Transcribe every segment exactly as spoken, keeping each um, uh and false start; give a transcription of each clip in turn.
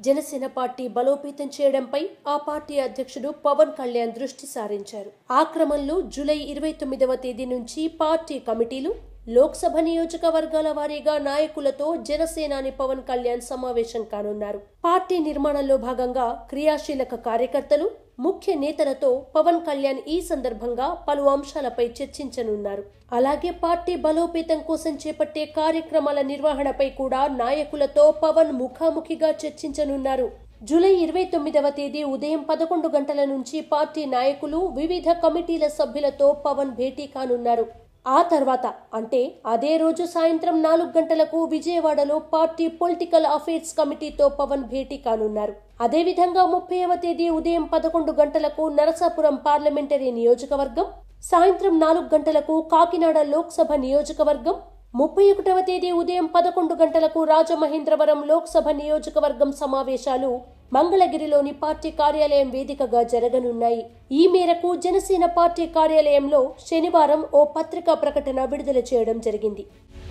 Janasena party బలోపేతం చేయడంపై ఆ పార్టీ అధ్యక్షుడు పవన్ కళ్యాణ్ దృష్టి సారించారు. ఆ క్రమంలో జూలై ఇరవై తొమ్మిదవ తేదీ నుంచి పార్టీ కమిటీలు, లోక్సభ నియోజకవర్గాల వారీగా నాయకులతో జనసేనాని పవన్ కళ్యాణ్ సమావేశం కానున్నారు. పార్టీ నిర్మాణంలో భాగంగా క్రియాశీలక కార్యకర్తలు, ముఖ్య నేతలతో పవన్ కళ్యాణ్ ఈ సందర్భంగా పలు అంశాలపై చర్చించనున్నారు. అలాగే పార్టీ బలోపేతం కోసం చేపట్టే కార్యక్రమాల నిర్వహణపై కూడా నాయకులతో పవన్ ముఖాముఖిగా చర్చించనున్నారు. జూలై ఇరవై తొమ్మిదవ తేదీ ఉదయం పదకొండు గంటల నుంచి పార్టీ నాయకులు, వివిధ కమిటీల సభ్యులతో పవన్ భేటీ కానున్నారు. ఆ తర్వాత అంటే అదే రోజు సాయంత్రం నాలుగు గంటలకు విజయవాడలో పార్టీ పొలిటికల్ అఫైర్స్ కమిటీతో పవన్ భేటీ కానున్నారు. అదేవిధంగా ముప్పైవ తేదీ ఉదయం పదకొండు గంటలకు నరసాపురం పార్లమెంటరీ నియోజకవర్గం, సాయంత్రం నాలుగు గంటలకు కాకినాడ లోక్సభ నియోజకవర్గం, ముప్పై ఒకటవ తేదీ ఉదయం పదకొండు గంటలకు రాజమహేంద్రవరం లోక్సభ నియోజకవర్గం సమావేశాలు మంగళగిరిలోని పార్టీ కార్యాలయం వేదికగా జరగనున్నాయి. ఈ మేరకు జనసేన పార్టీ కార్యాలయంలో శనివారం ఓ పత్రికా ప్రకటన విడుదల చేయడం జరిగింది.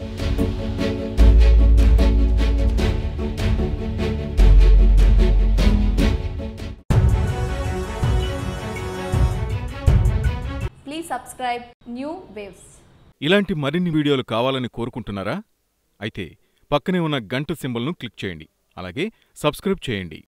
Please subscribe New Waves. ఇలాంటి మరిన్ని వీడియోలు కావాలని కోరుకుంటున్నారా? అయితే పక్కనే ఉన్న గంట సింబల్ను క్లిక్ చేయండి. అలాగే సబ్స్క్రైబ్ చేయండి.